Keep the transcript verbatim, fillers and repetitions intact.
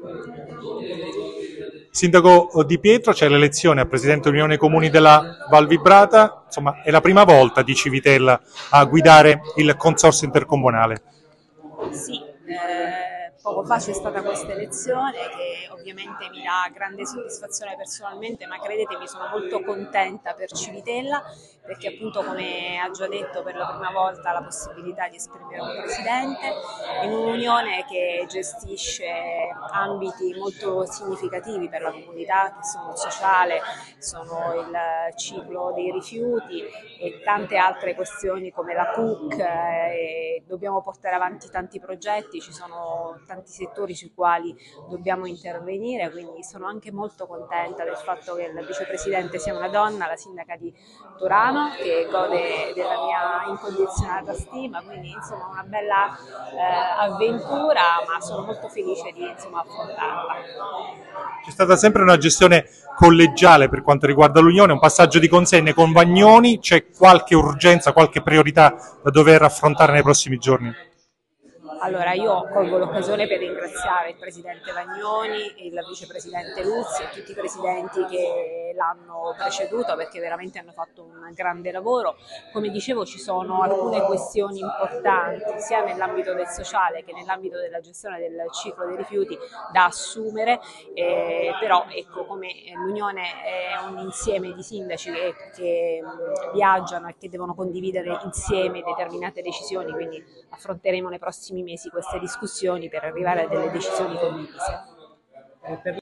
Sindaco Di Pietro, c'è l'elezione a Presidente dell'Unione Comuni della Val Vibrata, insomma è la prima volta di Civitella a guidare il consorzio intercomunale. Sì, eh, poco fa c'è stata questa elezione che ovviamente mi dà grande soddisfazione personalmente, ma credetemi sono molto contenta per Civitella perché appunto, come ha già detto, per la prima volta la possibilità di esprimere un presidente in un'unione che gestisce ambiti molto significativi per la comunità, che sono il sociale, sono il ciclo dei rifiuti e tante altre questioni come la P U C. Eh, dobbiamo portare avanti tanti progetti, ci sono tanti settori sui quali dobbiamo intervenire, quindi sono anche molto contenta del fatto che il vicepresidente sia una donna, la sindaca di Turano, che gode della mia incondizionata stima, quindi insomma una bella eh, avventura, ma sono molto felice di insomma, affrontarla. C'è stata sempre una gestione collegiale per quanto riguarda l'Unione, un passaggio di consegne con Vagnoni, c'è qualche urgenza, qualche priorità da dover affrontare nei prossimi giorni? Allora, io colgo l'occasione per ringraziare il Presidente Vagnoni, il Vicepresidente Luzzi e tutti i Presidenti che l'hanno preceduto perché veramente hanno fatto un grande lavoro. Come dicevo, ci sono alcune questioni importanti sia nell'ambito del sociale che nell'ambito della gestione del ciclo dei rifiuti da assumere, eh, però ecco, come l'Unione è un insieme di sindaci che, che viaggiano e che devono condividere insieme determinate decisioni, quindi affronteremo nei prossimi mesi queste discussioni per arrivare a delle decisioni condivise.